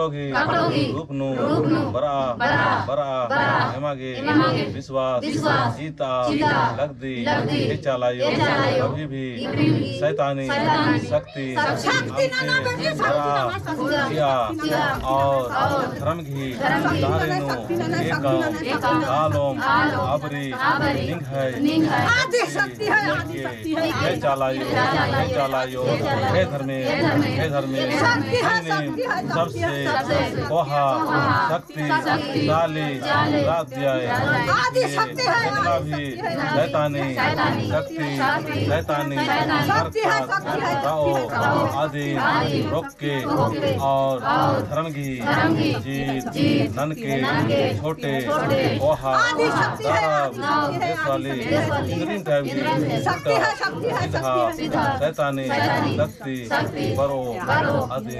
काकड़ोगी रूपनु बरा हेमागे विश्वास जीता लगदी चालायो कभी भी शैतानी शक्ति और धर्म की धारेनु कालोम आबरी निंग है हे चालायो हे धर्मे सबसे कोहा शक्ति डाली राज्य जितना भी शैतानी शक्ति शैतानी राओ आदि रोक के और धर्म की जीत नन के छोटे कोहा वाले शैतानी शक्ति बरो आदि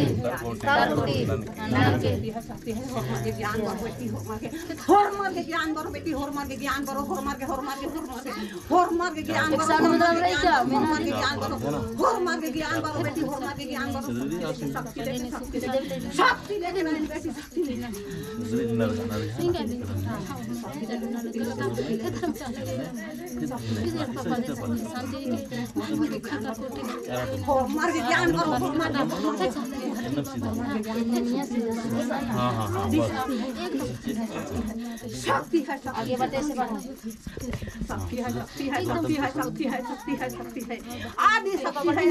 शक्ति है आगे बढ़ते से शक्ति है आदि शक्ति है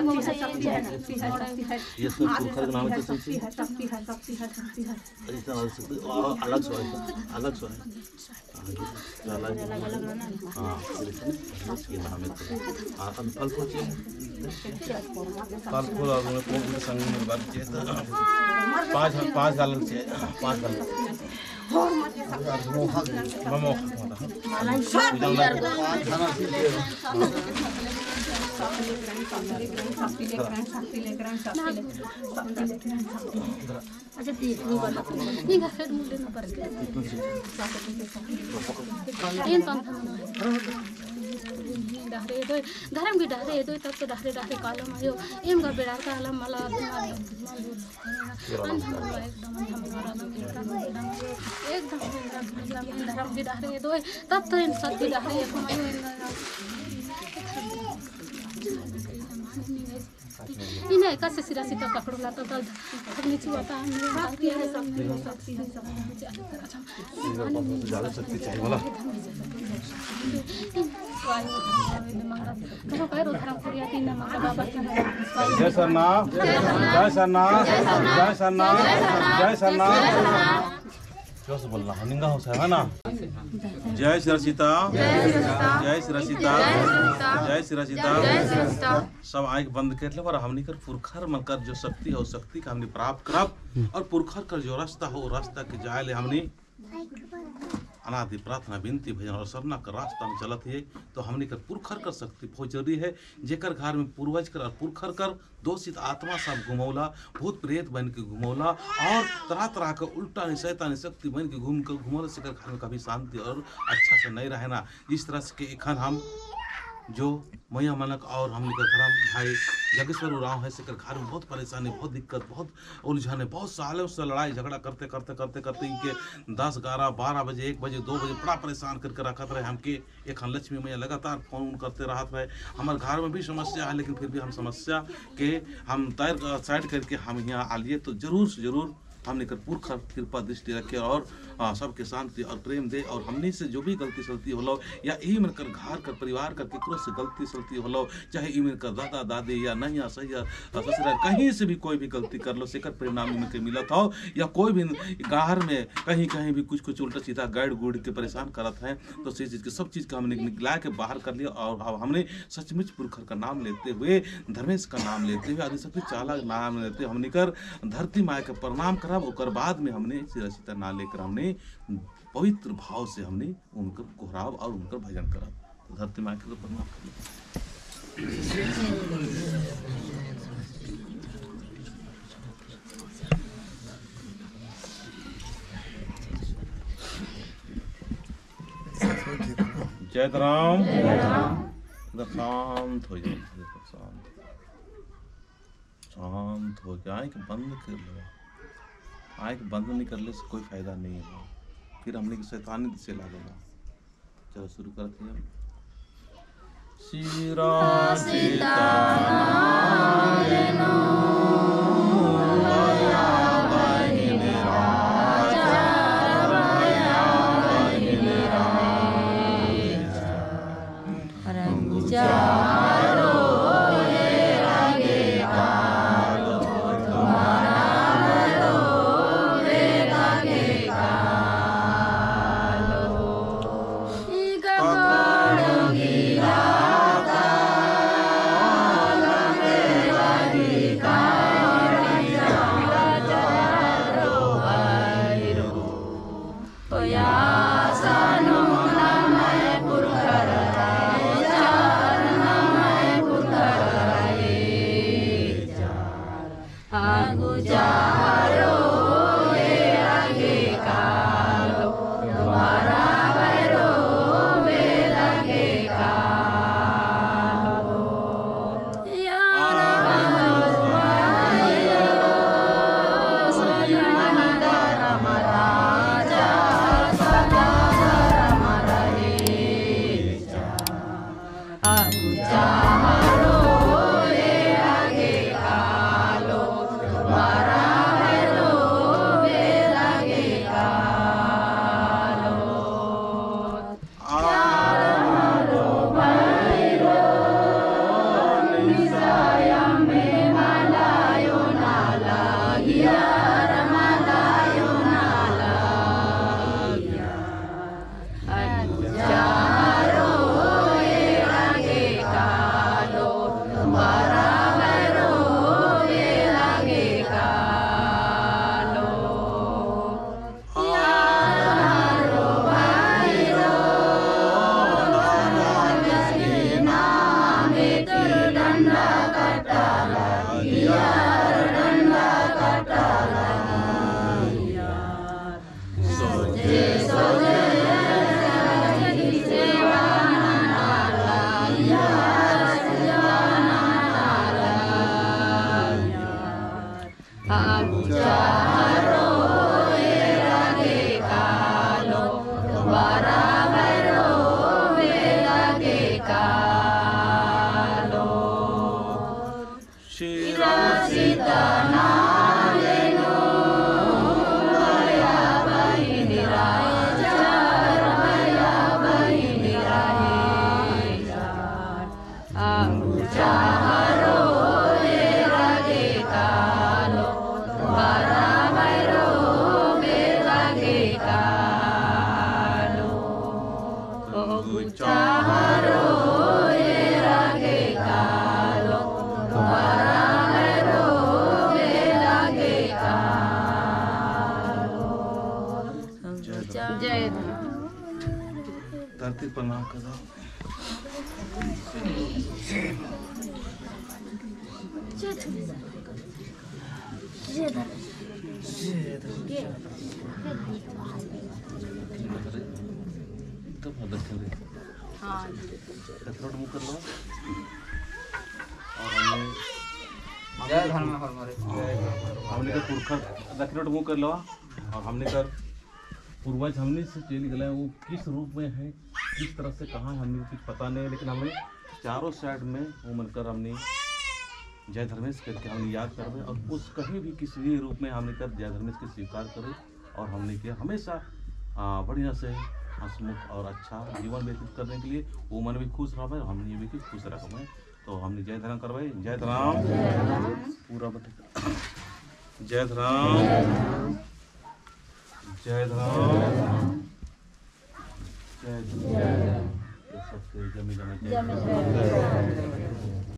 ये सब पुरखर नाम है शक्ति है अलग सो है हाँ ये नाम है फल फूल और संग में बात किया पाँच गालन से पाँच गालन धर्म की डहरे दो तब तो डहरे डहरे कालम आयो एम का बेड़ा का आलम मला एकदम धर्म की डहरे दो तब तो इन सब की डहरे इन्हें कैसे सिरा सीता पकड़ लाता था नीचे आता है ज़्यादा शक्ति चाहिए बोला जय सरना जय सरना जय सरना जय सरना क्यों से बोलना निंगा हो है ना जय श्री सीता जय श्री सीता जय श्री सीता सब आँख बंद कर ले और हमनी कर पुरखर मनकर जो शक्ति हो शक्ति का हमने प्राप्त करब और पुरखर कर जो रास्ता हो रास्ता के जाए ले हमने अनादि प्रार्थना विनती भजन और सरना कर रास्ता में चलत है तो हमने कर पुरखर कर शक्ति बहुत जरूरी है जेकर घर में पूर्वज कर और पुरखर कर दोषित आत्मा सब घुमौला भूत प्रेत बन के घुमौला और तरह तरह का उल्टा शैतानी शक्ति बन के घूमौला से घर में कभी शांति और अच्छा से नहीं रहना इस तरह से एखन हम जो मैया मनक और हमने का धर्म भाई जगेश्वर उराव है से घर में बहुत परेशानी बहुत दिक्कत बहुत उलझने बहुत सालों से लड़ाई झगड़ा करते इनके 10, 11, 12 बजे 1 बजे 2 बजे बड़ा परेशान करके रखत रहे हमके एक लक्ष्मी मैया लगातार फोन करते रहत रहे हमारे घर में भी समस्या है लेकिन फिर भी हम समस्या के हम तैर साइड करके हम यहाँ आलिए तो जरूर से जरूर हमने कर पुरखर कृपा दृष्टि रखे और सबके शांति और प्रेम दे और हमने से जो भी गलती सलती होलो या ई में कर घर कर परिवार कर केकरो से गलती सलती होलो चाहे ई में कर दादा दादी या नैया सैया ससुराल कहीं से भी कोई भी गलती कर लो सेकर परिणाम में के मिलत हो या कोई भी गाहर में कहीं भी कुछ उल्टा सीधा गाइड गुड़ के परेशान करत हैं तो से चीज़ के सब चीज़ का हमने निकला के बाहर कर लिया और हमने सचमुच पुरखर का नाम लेते हुए धर्मेश का नाम लेते हुए आदि सबसे चाला नाम लेते हमने कर धरती माँ के प्रणाम करब और बाद में हमने सीता ना लेकर हमने पवित्र भाव से हमने उनका कोहराव और उनका भजन करा तो धरती माँ के प्रणाम कर जय राम शांत हो जाए शांत हो जाए कि बंद कर लो आँख बंद नहीं करले से कोई फायदा नहीं है, फिर हमने की शैतानी से लागेगा। चलो शुरू करते हैं। शिरा सीतानायनो भया बहिनी राजा भया बहिनी राजा रंगुचारो हे आगे कालो तुम्हारा भलो हे आगे कालो इका कोड़ो गिरा धरती प्रणाम करो। मुँह कर लो और हमने का पुरखा दक्षिण मुँह कर लो और हमने कर पूर्वज हमने से चल गए वो किस रूप में है, किस तरह से कहाँ हमने कुछ पता नहीं, लेकिन हमने चारों साइड में वो मनकर हमने जय धर्मेश करके हमने याद करवे और उस कहीं भी किसी भी रूप में हमने कर जय धर्मेश के स्वीकार करे और हमने किया हमेशा बढ़िया से हंसमुख और अच्छा जीवन व्यतीत करने के लिए वो मन भी खुश रहे और हमने भी खुश रखे। तो हमने जय धर्म करवाए। जय धर्म पूरा बता। जय धर्म जय धर्म जय धर्म। सबसे जमी जमा